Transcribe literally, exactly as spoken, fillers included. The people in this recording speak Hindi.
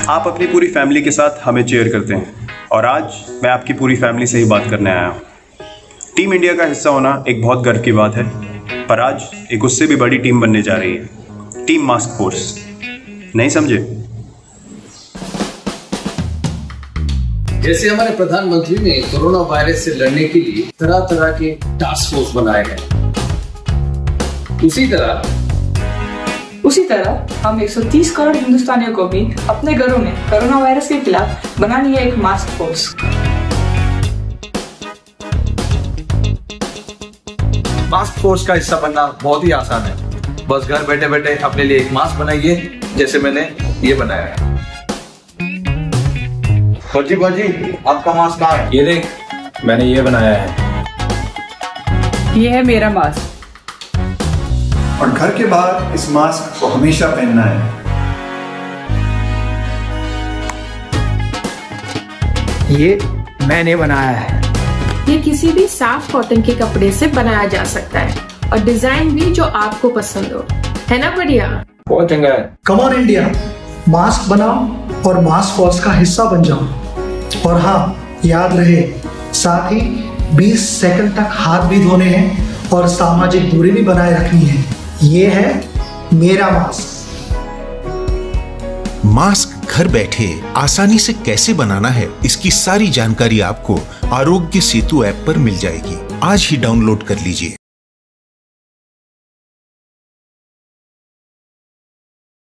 आप अपनी पूरी फैमिली के साथ हमें चेयर करते हैं और आज मैं आपकी पूरी फैमिली से ही बात करने आया हूँ। टीम इंडिया का हिस्सा होना एक बहुत गर्व की बात है, पर आज एक उससे भी बड़ी टीम बनने जा रही है, टीम मास्क फोर्स। नहीं समझे? जैसे हमारे प्रधानमंत्री ने कोरोना वायरस से लड़ने के लिए तरह तरह के टास्क फोर्स बनाए गए, उसी तरह उसी तरह हम एक सौ तीस करोड़ हिंदुस्तानियों को भी अपने घरों में कोरोना वायरस के खिलाफ बनानी है एक मास्क फोर्स। मास्क फोर्स का हिस्सा बनना बहुत ही आसान है। बस घर बैठे बैठे अपने लिए एक मास्क बनाइए, जैसे मैंने ये बनाया है। फौजी फौजी, आपका मास्क कहाँ है? ये देख, मैंने ये बनाया है। ये है मेरा मास्क। और घर के बाहर इस मास्क को हमेशा पहनना है। ये मैंने बनाया है। ये किसी भी साफ कॉटन के कपड़े से बनाया जा सकता है और डिजाइन भी जो आपको पसंद हो, है ना? बढ़िया, बहुत चंगा है। कम ऑन इंडिया, मास्क बनाओ और मास्क फोर्स का हिस्सा बन जाओ। और हाँ, याद रहे, साथ ही बीस सेकंड तक हाथ भी धोने हैं और सामाजिक दूरी भी बनाए रखनी है। ये है मेरा मास्क। मास्क घर बैठे आसानी से कैसे बनाना है, इसकी सारी जानकारी आपको आरोग्य सेतु ऐप पर मिल जाएगी। आज ही डाउनलोड कर लीजिए।